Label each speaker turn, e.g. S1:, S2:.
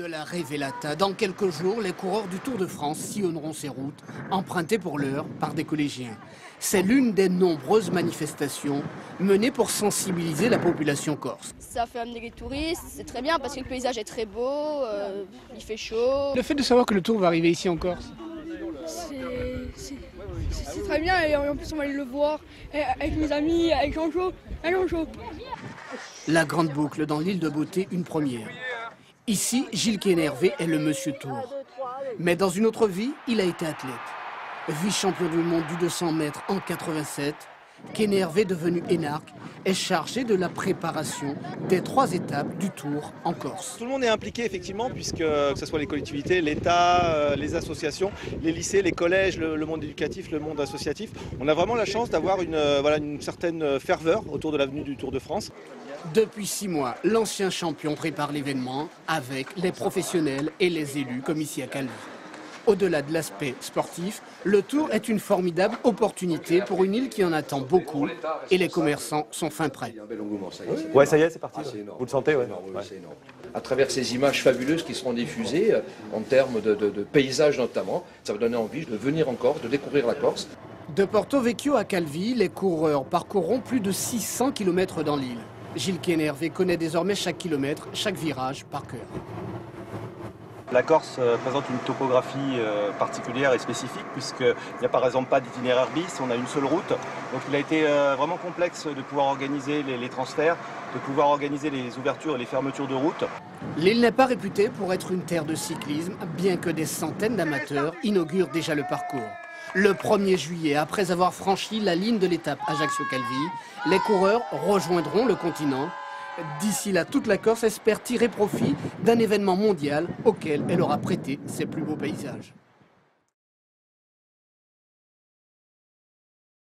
S1: De la Révélata, dans quelques jours, les coureurs du Tour de France sillonneront ces routes, empruntées pour l'heure par des collégiens. C'est l'une des nombreuses manifestations menées pour sensibiliser la population corse.
S2: Ça fait amener les touristes, c'est très bien parce que le paysage est très beau, il fait chaud.
S3: Le fait de savoir que le Tour va arriver ici en Corse,
S4: c'est très bien et en plus on va aller le voir avec mes amis, avec Jean-Jo.
S1: La Grande Boucle dans l'île de Beauté, une première. Ici, Gilles Quénervé est le monsieur Tour. Mais dans une autre vie, il a été athlète. Vice-champion du monde du 200 mètres en 87, Quénervé, devenu énarque, est chargé de la préparation des 3 étapes du Tour en Corse.
S5: Tout le monde est impliqué effectivement, puisque que ce soit les collectivités, l'État, les associations, les lycées, les collèges, le monde éducatif, le monde associatif. On a vraiment la chance d'avoir une certaine ferveur autour de l'avenue du Tour de France.
S1: Depuis 6 mois, l'ancien champion prépare l'événement avec les professionnels et les élus, comme ici à Calvi. Au-delà de l'aspect sportif, le Tour est une formidable opportunité pour une île qui en attend beaucoup et les commerçants sont fin prêts.
S5: Ouais, ça y est, c'est parti. Vous le sentez, ouais.
S6: C'est énorme. À travers ces images fabuleuses qui seront diffusées, en termes de paysages notamment, ça va donner envie de venir en Corse, de découvrir la Corse.
S1: De Porto Vecchio à Calvi, les coureurs parcourront plus de 600 km dans l'île. Gilles Quénervé connaît désormais chaque kilomètre, chaque virage par cœur.
S7: La Corse présente une topographie particulière et spécifique puisqu'il n'y a par exemple pas d'itinéraire bis, on a une seule route. Donc il a été vraiment complexe de pouvoir organiser les transferts, de pouvoir organiser les ouvertures et les fermetures de route.
S1: L'île n'est pas réputée pour être une terre de cyclisme, bien que des centaines d'amateurs inaugurent déjà le parcours. Le 1er juillet, après avoir franchi la ligne de l'étape Ajaccio-Calvi, les coureurs rejoindront le continent. D'ici là, toute la Corse espère tirer profit d'un événement mondial auquel elle aura prêté ses plus beaux paysages.